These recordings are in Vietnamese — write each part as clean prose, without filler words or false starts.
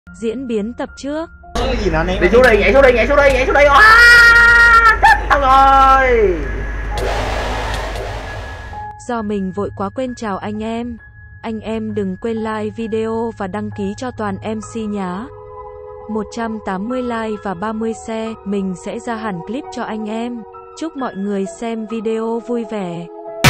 Diễn biến tập trước. Cái gì nào đi xuống đi, nhảy xuống đi, nhảy xuống đi, nhảy xuống đi. Chết tao rồi. Do mình vội quá quên chào anh em. Anh em đừng quên like video và đăng ký cho toàn MC nhá. 180 like và 30 share, mình sẽ ra hẳn clip cho anh em. Chúc mọi người xem video vui vẻ.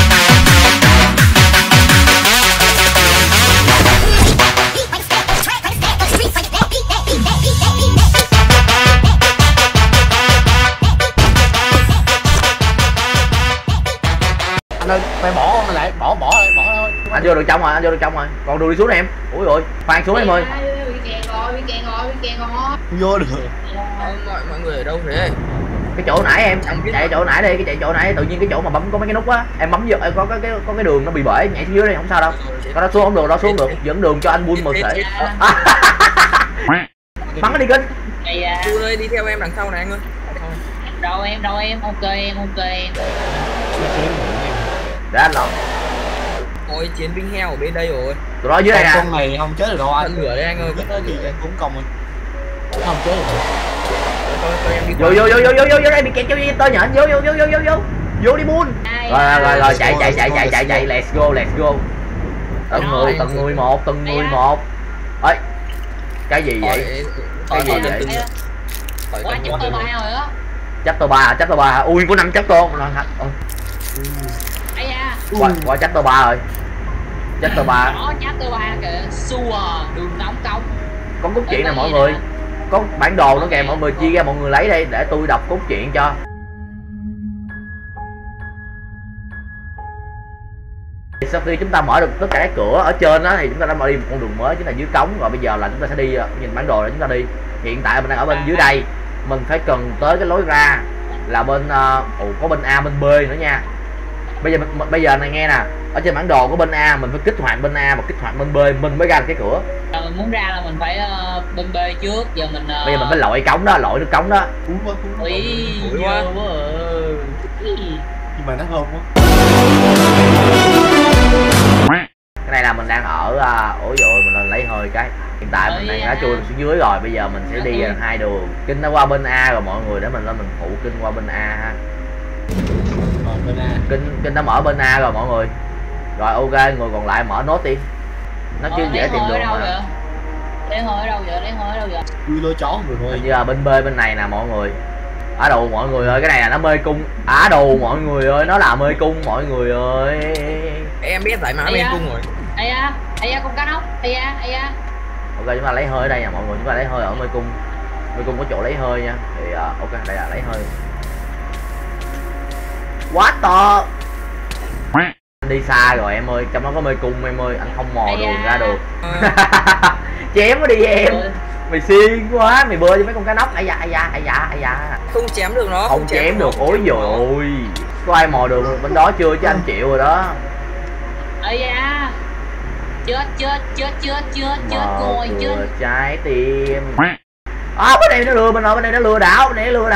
Anh ơi, mày bỏ lại, bỏ thôi. Anh vô được trong rồi, anh vô được trong rồi. Còn đường đi xuống nè em. Ui rồi, khoan xuống em ơi. Bị kẹt rồi. Vô được. Mọi người ở đâu thế? Cái chỗ nãy em chạy chỗ nãy đi, cái chạy chỗ nãy tự nhiên cái chỗ mà bấm có mấy cái nút á, em bấm vô có cái đường nó bị bể, nhảy xuống dưới đây không sao đâu. Có đó xuống không được, đó xuống được, dẫn đường cho anh buôn mờ thể. Bắn nó đi kinh. Chu ơi, đi theo em đằng sau này anh ơi. Đâu em, ok em. Để anh làm. Ôi, chiến binh heo ở bên đây rồi. Tụi nó dưới đây nè. Con này không chết được đâu anh. Tận lửa đây anh ơi. Chết đó thì em cũng công rồi. Không chết được. Thôi em đi. Vô đây bị kẹt cho tơi nhện, vô đi buôn. Rồi chạy, let's go. Từng người một. Ơi. Cái gì vậy? Cái gì vậy? Quá chấp tôi bay rồi á. Chấp tôi ba. Ui có 5 chấp tôn. Ây da. Qua chấp tôi ba rồi. Chấp tôi ba. Đó, chấp tôi ba kìa. Xua đường nóng cống. Có cốt truyện nè mọi người. Có bản đồ nữa kìa, mọi người chia ra mọi người lấy đi để tôi đọc cốt truyện cho. Sau khi chúng ta mở được tất cả các cửa ở trên đó thì chúng ta đã mở đi một con đường mới, chính là dưới cống. Rồi bây giờ là chúng ta sẽ đi, nhìn bản đồ để chúng ta đi. Hiện tại mình đang ở bên dưới đây, mình phải cần tới cái lối ra là bên có bên A bên B nữa nha. Bây giờ này nghe nè, ở trên bản đồ của bên A mình phải kích hoạt bên A và kích hoạt bên B mình mới ra được cái cửa. Mình muốn ra là mình phải bên B trước, giờ mình bây giờ mình phải lội cống đó, lội nước cống đó. Ui, quá. Nhưng mà nó thơm quá. Cái này là mình đang ở ủa rồi mình lên lấy hơi cái. Hiện tại mình đang đã chui xuống dưới rồi, bây giờ mình sẽ đi hai đường. Kinh nó qua bên A rồi mọi người, để mình lên mình phụ Kinh qua bên A ha. Bên A. Kinh đã mở bên A rồi mọi người. Rồi ok, người còn lại mở nốt đi. Nó chưa dễ tìm đường mà. Lấy hơi ở đâu vậy? Chui lôi chó rồi thôi. Bây giờ bên B bên này nè mọi người. Á đồ mọi người ơi, cái này là nó mê cung. Á đồ mọi người ơi, nó là mê cung mọi người ơi. Em biết giải mã mê cung rồi. Ây da con cá nóc. Ây da. Ok, chúng ta lấy hơi ở đây nè mọi người, chúng ta lấy hơi ở mê cung. Mê cung có chỗ lấy hơi nha. Thì ok, đây là lấy hơi. Quá to. Anh đi xa rồi em ơi, trong đó có mê cung em ơi, anh không mò đường ra được. Chém nó đi em. Mày xiên quá, mày bơi cho mấy con cá nóc. Ai da. Không chém được nó. Không chém được, ối dồi. Có ai mò đường bên đó chưa chứ anh chịu rồi đó. Ây da. Chết rồi, chết. Trái tim. Bên này nó lừa mình rồi, bên này nó lừa đảo.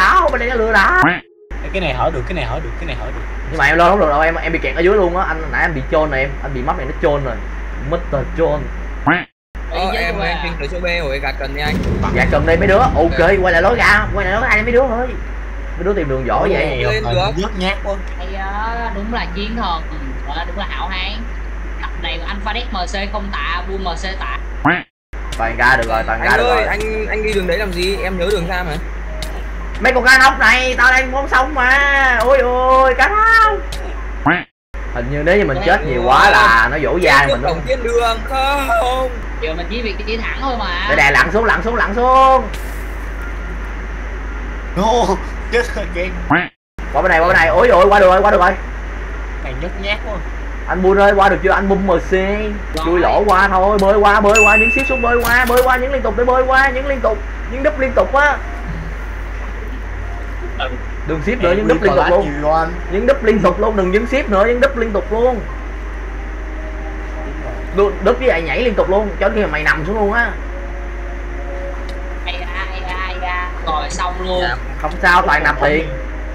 Cái này hở được. Nhưng mà em lên không được đâu, em bị kẹt ở dưới luôn á. Anh nãy em bị chôn rồi, anh bị map này nó chôn rồi. Mr. Chôn. Em kinh tới chỗ B rồi, gạt cần đi anh. Dạ cần đi mấy đứa. Ok, quay lại lối ra đi mấy đứa ơi. Mấy đứa tìm đường giỏi vậy. Lên được. Nhớt nhát quá. Ây da, đúng là chiến thần, đúng là hảo hán. Cặp này Alpha Dex MC không tạ, buôn MC tạ. Toàn ra được rồi, toàn ra Anh được ơi, rồi. anh đi đường đấy làm gì? Em nhớ đường ra mà. Mấy con cá nóc này, tao đang muốn sống mà. Ôi cá nóc. Hình như nếu như mình chết nhiều quá là nó dỗ dang mình đúng. Thiên đường không? Giờ mình chỉ việc đi thẳng thôi mà. Để đè lặn xuống. No, chết rồi kìa. Qua bên này. Ôi rồi, qua được rồi. Này nhớt nhát quá. Anh Bun ơi, qua được chưa? Anh Bun MC. Chui lỗ qua thôi, bơi qua, những ship xuống bơi qua, những liên tục để bơi qua, những đúp liên tục á. Đừng ship nữa, những đúp liên tục luôn. Những đúp liên tục luôn, đừng những ship nữa, những đúp liên tục luôn. Đúp với lại nhảy liên tục luôn, cho khi mày nằm xuống luôn á. Ai da. Rồi xong luôn. Không sao, toàn nạp tiền.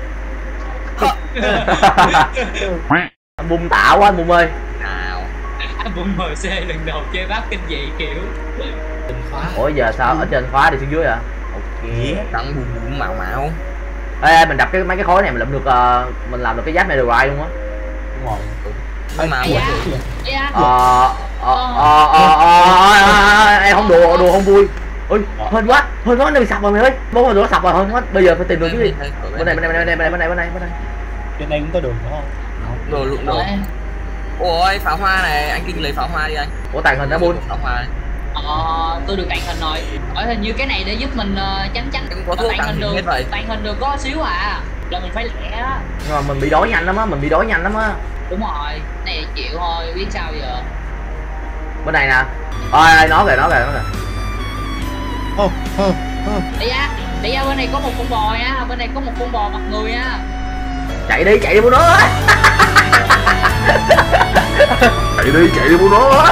Anh Bun tạo quá anh Bun ơi. Bun MC lần đầu chơi bác kinh dị kiểu. Tình Ủa giờ sao ở trên khóa đi xuống dưới à? Ok. Đặng bùm bùm mạo mạo. Ê mình đập mấy cái khối này mình làm được mình làm được cái giáp Netherite luôn á. Đúng rồi. Nhưng mà em không đùa không vui. Ôi hên quá nó bị sập rồi mày ơi. Bố mà đùa sập rồi hên quá. Bây giờ phải tìm đường chứ đi. Bên này. Trên đây cũng có đường đúng không? Đồ lụn đồ. Ôi pháo hoa này, anh Kinh lấy pháo hoa đi anh. Ủa tàn hình đã buôn. Pháo hoa. Tôi được tàn hình rồi. Ở hình như cái này để giúp mình tránh có thuốc tàn hình hết vậy. Tàn hình được có xíu à. Là mình phải lẻ á. Nhưng mà mình bị đói nhanh lắm á, Đúng rồi, này chịu thôi, biết sao giờ. Bên này nè. Ôi nó kìa. Để ra bên này có một con bò nha, bên này có một con bò mặt người nha. Chạy đi mua nó. chạy đi mua nó.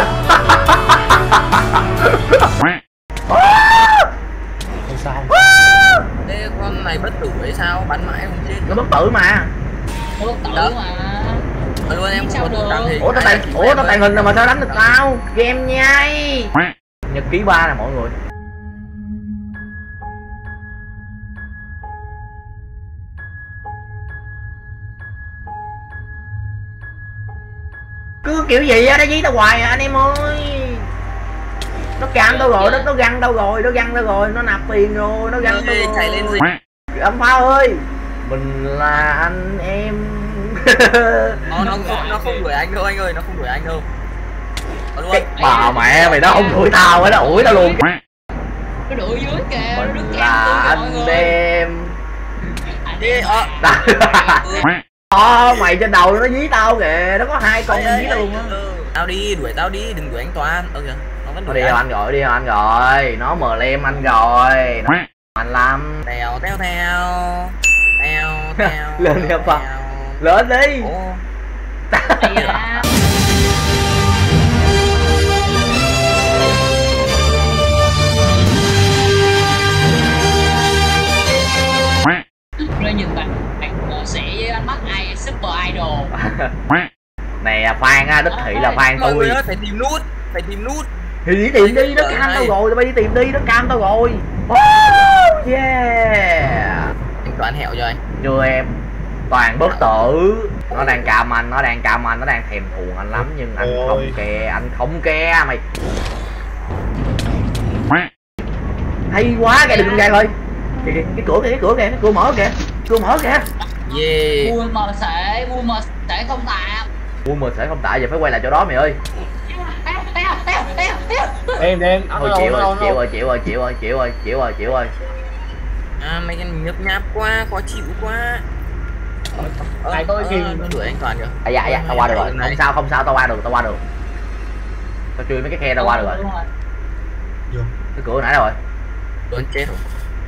Sao? Thế con này bất tử hay sao? Bắn mãi không chết. Nó bất tử mà. Nó bất tử mà. Luôn em sao được. Ủa tao tàn hình rồi mà sao đánh được tao? Game nhai. Nhật ký 3 nè mọi người. Cứ kiểu gì á, nó dí tao hoài à anh em ơi. Nó cam tao rồi, nó găng tao rồi, nó nạp tiền rồi, nó găng tao rồi. Chạy lên gì? Âm Phao ơi. Mình là anh em. Nó không đuổi anh đâu anh ơi, nó không đuổi anh đâu. Cái bà mẹ mày nó không đuổi tao ấy, nó ủi tao luôn. Nó đuổi dưới kìa, nó Mình là anh em. Mày trên đầu nó dí tao kìa, nó có 2 con dí tao luôn á. Tao đi, đuổi tao đi, đừng đuổi anh Toàn. Kìa, nó vẫn đuổi đi anh rồi, nó mờ lem anh rồi. Nó mạnh lắm. Theo. Lên đi Âm Phao. Lên đi. Nó nhìn bạn sẽ với ánh mắt ai super idol. Nè Phan á, đích thị là Phan tôi. Phải tìm nút. Thì đi tìm đi, nó cam tao rồi, tụi bay đi tìm đi, nó cam tao rồi. Yeah. Anh Toàn hẹo cho anh. Chưa em. Toàn bất tử. Nó đang cam anh, nó đang thèm thuồng anh lắm nhưng anh không ke mày. Hay quá kìa, đừng ra thôi. Cái cửa mở kìa. Yeah. Vui mờ sể không tạm. Vui mờ sể không tại, giờ phải quay lại chỗ đó mày ơi. Em thôi chịu rồi. Mấy cái nhấp nháp quá, khó chịu quá. Ai có cái nó đuổi anh Toàn kìa. Dạ, tao qua được rồi. Không sao, tao qua được. Tao chui mấy cái khe tao qua được rồi. Cái cửa nãy đâu rồi? Tôi chết rồi.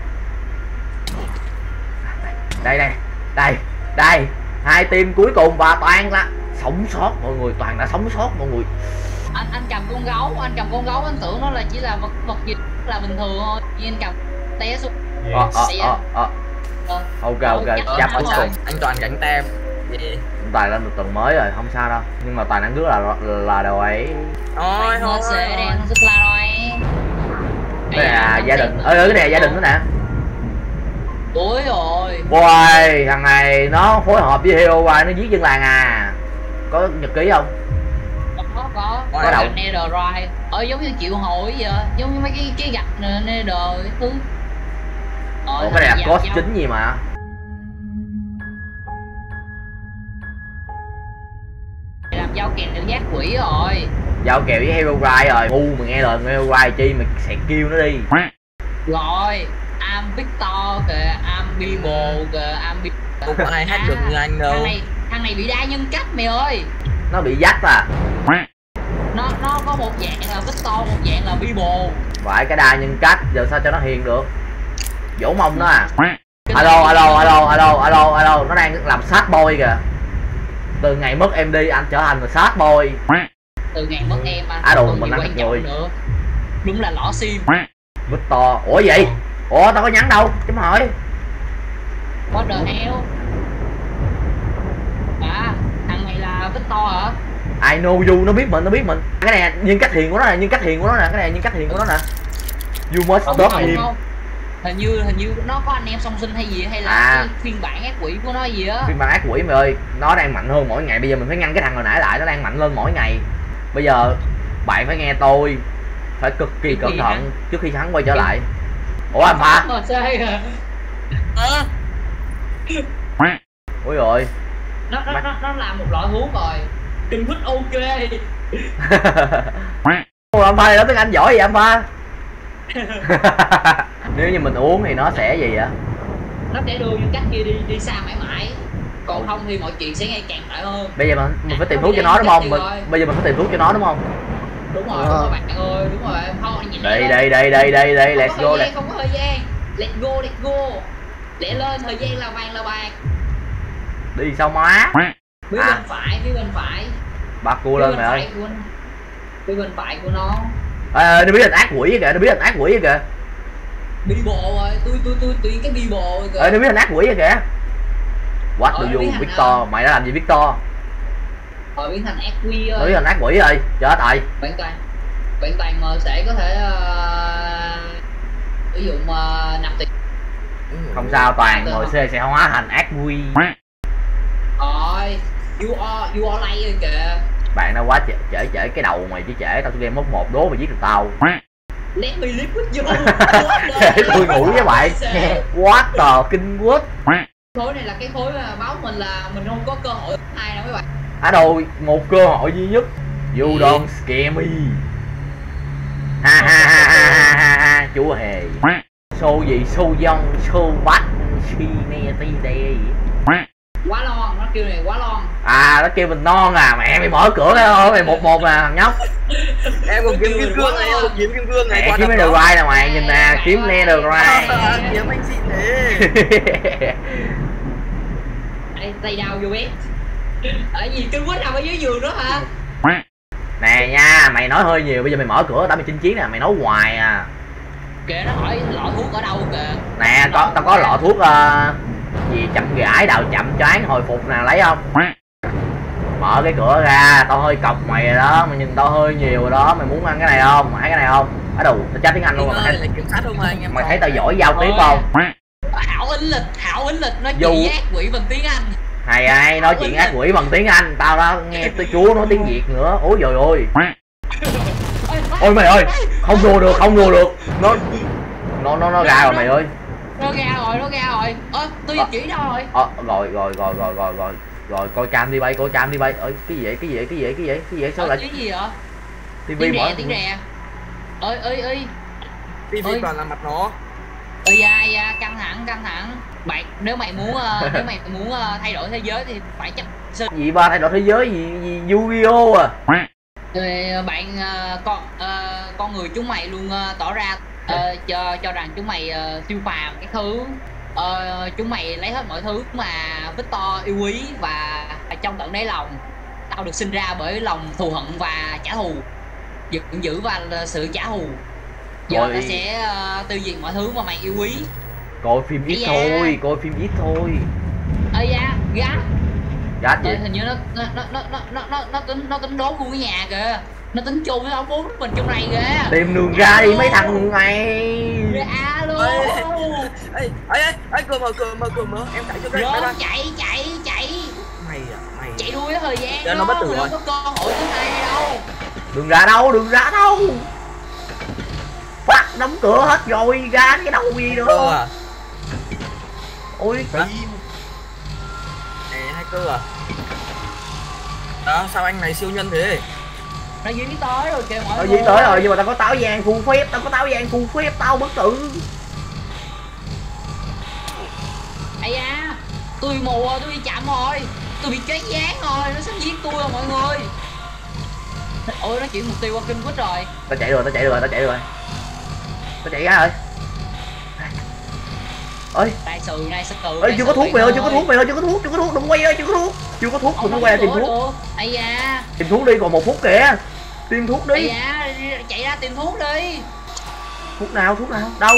Đây. 2 team cuối cùng và Toàn là sống sót mọi người, Toàn đã sống sót mọi người. Anh cầm con gấu, anh tưởng nó là chỉ là vật gì là bình thường thôi. Nhưng anh cầm té xuống. Ok, chấp cuối cùng. Anh Toàn gánh tem. Toàn lên một tuần mới rồi, không sao đâu. Nhưng mà Toàn đang rất là đầu ấy. Thôi. Sẽ đang rất là rồi. Cái này là gia đình. Cái này là gia đình nữa nè. Tối rồi. Ôi, thằng này nó phối hợp với Hero Wire, nó giết dân làng à. Có nhật ký không? Có đầu Netherite. Giống như chịu hội vậy, giống như mấy cái gạch Nether cái thứ. Ủa cái này là cost chính gì mà. Làm giao kèo tự giác quỷ rồi. Giao kèo với Hero Wire rồi, ngu mày nghe lời Hero Wire chi mày sẽ kêu nó đi. Rồi, Am Victor kìa, Am Bibo kìa, Am Bibo. Không có ai hát được như anh đâu. Thằng này bị đa nhân cách mày ơi. Nó bị dắt à. Nó có một dạng là Victor, một dạng là Bibo. Phải cái đa nhân cách, giờ sao cho nó hiền được. Vỗ mông nó à. Alo, nó đang làm sad boy kìa. Từ ngày mất em đi anh trở thành là sad boy. Từ ngày mất em anh. Mình ăn người. Đúng là lỏ sim. Victor, ủa vậy? Ủa tao có nhắn đâu, chấm hỏi. What the hell? Thằng này là Victor hả? I know you, nó biết mình. Cái này nhân cách hiền của nó nè, cái này nhân cách hiền của nó nè. You must stop him. Hình như nó có anh em song sinh hay gì, hay là cái phiên bản ác quỷ của nó gì á. Phiên bản ác quỷ mày ơi, nó đang mạnh hơn mỗi ngày. Bây giờ mình phải ngăn cái thằng hồi nãy lại, nó đang mạnh lên mỗi ngày. Bây giờ bạn phải nghe tôi, phải cực kỳ cẩn thận trước khi hắn quay trở lại. Ủa anh Pha? Ôi rồi. Nó làm một loại thuốc rồi. Kinh thích ok. Ủa anh Pha, đó tiếng Anh giỏi gì anh Pha? Nếu như mình uống thì nó sẽ gì vậy? Nó sẽ đưa vô cách kia đi xa mãi mãi. Còn không thì mọi chuyện sẽ ngày càng tệ hơn. Bây giờ mình phải tìm thuốc cho nó đúng không? Bây giờ mình phải tìm thuốc cho nó đúng không? Đúng rồi bạn ơi, đúng rồi. Thôi nhìn đây, let's go. Không có thời gian. Let's go. Lẹ lên, thời gian là vàng là bạc. Đi sao má? Phía bên phải. Bắt cua lên mày ơi. Phía bên phải của nó. Nó biết là ác quỷ kìa, Đi bộ rồi, tôi tuyển cái đi bộ rồi. Nó biết là ác quỷ kìa. What do you Victor? Mày đã làm gì Victor? Biến thành ác quỷ ơi. Nó biết là ác quỷ rồi, chết rồi. Bạn Toàn mà sẽ có thể sử dụng nạp tiền. Không sao, Toàn MC sẽ hóa thành ác quỷ. Rồi, you are lay rồi kìa. Bạn đã quá trễ cái đầu mày chứ trễ, tao game mốc 1 đố mày giết được tao. Let me live with you. Để tôi ngủ với bạn. What the kinh quất. Khối này là cái khối mà báo mình là mình không có cơ hội ai đâu mấy bạn. Đâu, một cơ hội duy nhất. You don't scare me. Ha chúa hề. Show gì, show dông, show bắt, chi nè tí đây. Quá lon, nó kêu này quá lon. Nó kêu mình non à, mẹ mày mở cửa cái thôi, mày 1-1 nè thằng nhóc. Em còn kiếm kim cương này, kiếm kim cương này. Mẹ kiếm Nether Rai nè mày, nhìn nè, kiếm Nether Rai. Kiếm anh xịn thế. Tay đau vô bếp. Ở gì kinh quá nằm ở dưới giường đó hả? Nè nha, mày nói hơi nhiều, bây giờ mày mở cửa tao mày chinh chiến nè, mày nói hoài à. Kìa nó hỏi lọ thuốc ở đâu kìa. Nè, tao có lọ thuốc gì chậm gãi đào chậm choáng hồi phục nè, lấy không? Mở cái cửa ra, tao hơi cọc mày rồi đó, mày nhìn tao hơi nhiều rồi đó, mày muốn ăn cái này không? Mày thấy cái này không? Ở đâu, tao tra tiếng Anh luôn mà mày thấy tao giỏi giao tiếp không? Hảo ính lịch nói chuyện ác quỷ bằng tiếng Anh. Hay nói chuyện ác quỷ bằng tiếng Anh, tao đó nghe tôi chúa nói tiếng Việt nữa. Ôi trời ơi. Ôi mày ơi, không đùa được. Nó ra rồi mày ơi. Nó ra rồi. Tôi chỉ đâu rồi. Rồi coi cam đi bay. Ơi cái gì vậy? Sao lại cái gì vậy? tivi mở tiếng rè. Ơi. Tivi toàn là mặt nó. Da căng thẳng. Bạn nếu mày muốn thay đổi thế giới thì phải chấp xin. Gì ba thay đổi thế giới gì Yu-Gi-Oh à? Bạn con người chúng mày luôn tỏ ra cho rằng chúng mày siêu phàm cái thứ. Chúng mày lấy hết mọi thứ mà Victor yêu quý và trong tận đáy lòng. Tao được sinh ra bởi lòng thù hận và trả thù, giận dữ và sự trả thù. Giờ ta sẽ tiêu diệt mọi thứ mà mày yêu quý. Coi phim ít thôi. Gát gì? Hình như nó tính đốt luôn cái nhà kìa. Nó tính chôn cái ống bún mình trong này kìa. Tìm đường ra đi mấy thằng này. Ra luôn. Ê, cửa mở, em chạy trước đây. Rồi, chạy. Mày chạy đuôi cái thời gian đó. Nó bất tử rồi. Không có cơ hội thứ hai đâu. Đường ra đâu. Phát đóng cửa hết rồi, ra cái đâu gì nữa. Ôi hacker à? Đó, sao anh này siêu nhân thế? Nó dí tới rồi kìa mọi người. Nó dí tới rồi nhưng mà tao có táo vàng phù phép, tao bất tử. Ây da, tôi mù rồi, tôi bị chậm rồi. Tôi bị choáng váng rồi, nó sắp giết tôi rồi mọi người. Ôi nó chuyển mục tiêu qua kinh quýt rồi. Tao chạy rồi. Tao chạy ra rồi. Ơi. Đại sự. Ơi chưa có thuốc mày ơi, chưa có thuốc, đừng quay ơi, chưa có thuốc. Đừng quay ra tìm thuốc. Ây da. Tìm thuốc đi, còn một phút kìa. Tìm thuốc đi. Ây da, chạy ra tìm thuốc đi. Thuốc nào? Đâu?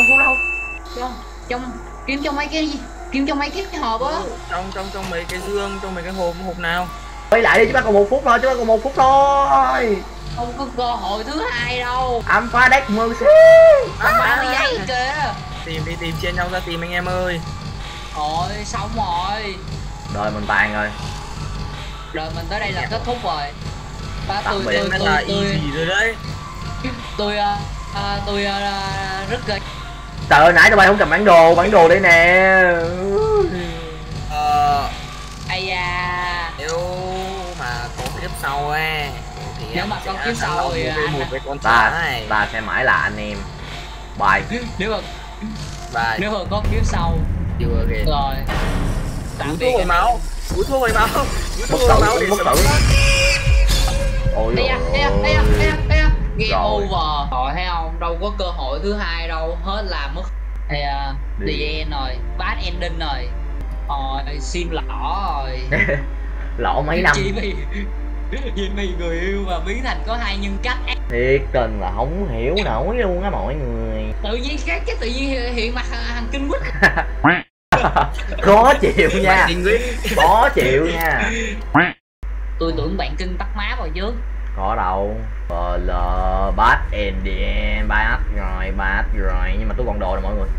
Kiếm trong mấy cái hộp á. Trong mấy cái dương, trong mấy cái hộp nào. Quay lại đi, chúng ta còn 1 phút thôi, Không có cơ hội thứ hai đâu. Alpha Deck Mercy. Bạn đi dây kìa. Tìm chia nhau ra tìm anh em ơi. Rồi xong rồi. Đời mình tàn rồi. Rồi mình tới đây là kết thúc rồi. Ba Tạm biệt. Bên là easy rồi đấy. Tôi rất ghê. Trời ơi, nãy tụi bay không cầm bản đồ đây nè. Ây da. Nếu mà có kiếp sau ấy thì nếu mà có kiếp sau thì một với con ta sẽ mãi là anh em. Bye. Nếu mà có kiếp sau chưa kìa. rồi. Tạm biệt. Máu. Cú thua hồi máu. Bất tử. Ôi ây da. Game over. Rồi thấy không? Đâu có cơ hội thứ hai đâu, hết là mất. Thì the end rồi, bad ending rồi. Rồi sim lỏ rồi. Lỗ mấy năm. Chỉ vì Jimmy người yêu mà biến thành có hai nhân cách. Thiệt tình là không hiểu nổi luôn á mọi người. Tự nhiên cái tự nhiên hiện mặt thằng Kinh Quýt. Khó chịu nha. Khó chịu nha. Tôi tưởng bạn Kinh tắt má rồi chứ. Có đâu. Bad ending, bad rồi, nhưng mà tôi còn đồ nè mọi người.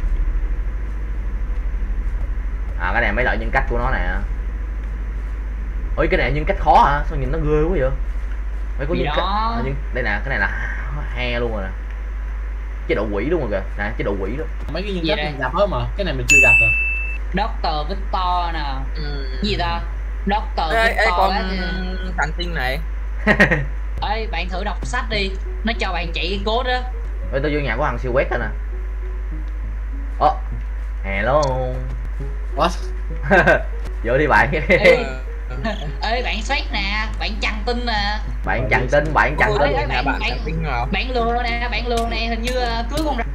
Cái này mấy loại nhân cách của nó nè. Ôi cái này nhân cách khó hả? Sao nhìn nó ghê quá vậy? Mấy có nhân cách. Đây nè, cái này là he luôn rồi nè. Chế độ quỷ luôn rồi kìa. Nè, chế độ quỷ đó. Mấy cái nhân cách mình gặp hết mà, cái này mình chưa gặp rồi. Dr. Victor nè. Gì ta? Dr. Victor con thằng tinh này. Ê, bạn thử đọc sách đi, nó cho bạn chạy cái code đó. Ê, tôi vô nhà của thằng siêu quét rồi nè. Hello. What? Vô đi bạn. Ê, bạn soát nè, bạn chằn tin nè. Bạn chằn tin. Bạn lừa nè, hình như cưới con rắn.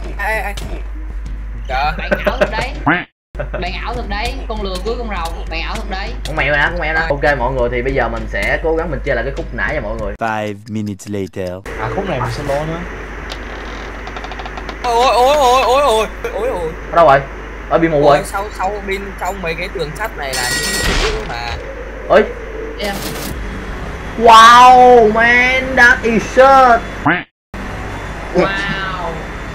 Bạn ảo thật đấy. Bạn ảo thật đấy, con lừa cưới con rồng, bạn ảo thật đấy. Con mèo nè. Ok mọi người, thì bây giờ mình sẽ cố gắng mình chơi lại cái khúc nãy nha mọi người. 5 minutes later. Khúc này mình solo nữa. Ôi. Ở đâu rồi? Ở bị mù rồi. Sau bên trong mấy cái tường sắt này là những thứ mà. Ơi. Yeah. Wow, man, that is shit. Wow.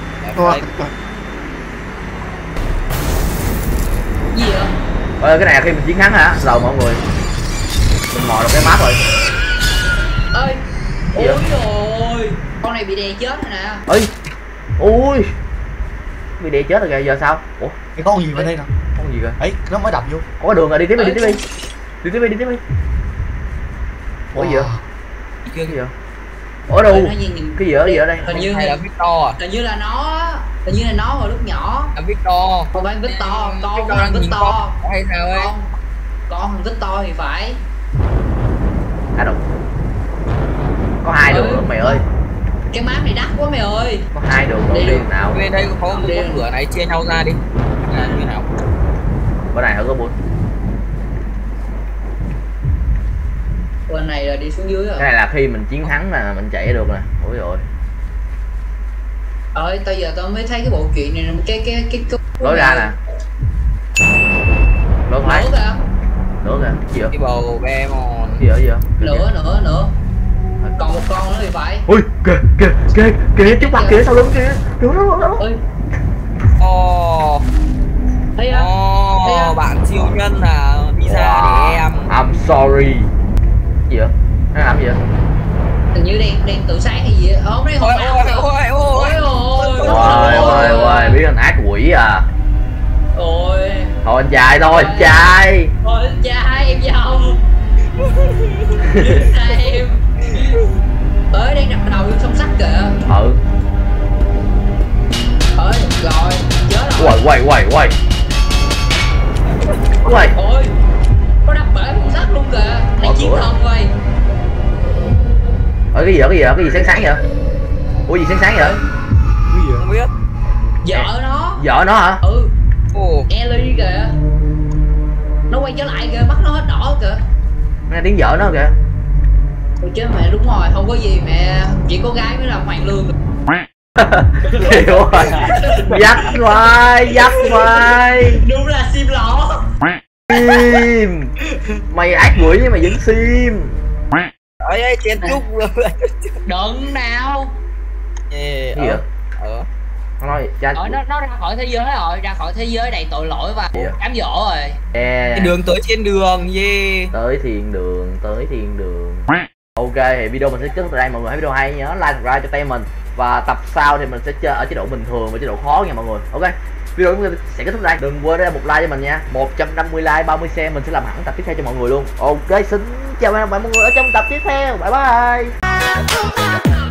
Gì vậy? Cái này là khi mình chiến thắng hả? Rồi mọi người. Mình mò được cái map rồi. Ơi. Ôi rồi. Con này bị đè chết rồi nè. Ui. Bị đè chết rồi kìa, giờ sao? Ủa? Cái con gì bên đây nè? Con gì kìa? Ấy, nó mới đập vô. Có đường rồi, đi tiếp đi. Đi tiếp đi. Ủa gì vậy? Cái gì vậy? Ủa đâu? Cái gì ở đây? Hình như là Victor à? Hình như là nó hồi lúc nhỏ. Là Victor. Không phải Victor, con đang nhìn Victor. Hay sao ấy? Con thằng Victor thì phải. Đâu? Có hai đường luôn mày ơi. Cái map này đắt quá mày ơi. Có hai đường rồi, đường nào? Bên đây có một con cửa này, chia nhau ra đi. Là như nào? Bên này có 4. Bên này là đi xuống dưới rồi. Cái này là khi mình chiến thắng là mình chạy được nè. Ôi rồi. Tới giờ tao mới thấy cái bộ chuyện này, cái lối ra nè. Lối phải. Lửa kìa. Gì vậy? Cái bầu be mòn. Gì vậy? Nữa. Còn một con nữa thì phải. Ui, kìa trước mặt kìa, sau lưng kìa. Đó. Thấy không? Bạn siêu nhân là đi ra để em. I'm sorry. Gì vậy? Nó làm gì vậy? Hình như đang tự sáng hay gì vậy? Không đấy, không Ôi, biết anh ác quỷ à. Ôi. Thôi anh trai thôi, anh trai. Thôi anh trai, em dòng. Em. Đang đập đầu vô sông sắt kìa. Rồi, chết rồi. Quay. Ôi, có đập bể sông sắt luôn kìa. Này chiến thần rồi. Cái gì sáng vậy? Ủa gì sáng vậy? Không biết. Vợ nó hả? Ellie kìa. Nó quay trở lại kìa, mắt nó hết đỏ kìa. Nghe tiếng vợ nó kìa. Ôi chứ mẹ, đúng rồi, không có gì mẹ, chỉ có gái mới làm hoàng lương. Hiểu rồi. Dắt vai. Đúng là sim lỏ. Sim. Mày ác quỷ nhưng mà vẫn sim. khỏi ấy chen chúc luôn. Đừng nào. Gì vậy? Nó nói cha Nó ra khỏi thế giới rồi, ra khỏi thế giới đầy tội lỗi và cám dỗ rồi. Cái đường tới trên đường tới thiên đường, tới thiên đường. Ok thì video mình sẽ kết thúc tại đây. Mọi người thấy video hay nhớ like subscribe cho tay mình, và tập sau thì mình sẽ chơi ở chế độ bình thường và chế độ khó nha mọi người. Ok, video chúng ta sẽ kết thúc đây. Đừng quên để một like cho mình nha. 150 like 30 share mình sẽ làm hẳn tập tiếp theo cho mọi người luôn. Ok, xin chào mọi người ở trong tập tiếp theo. Bye bye.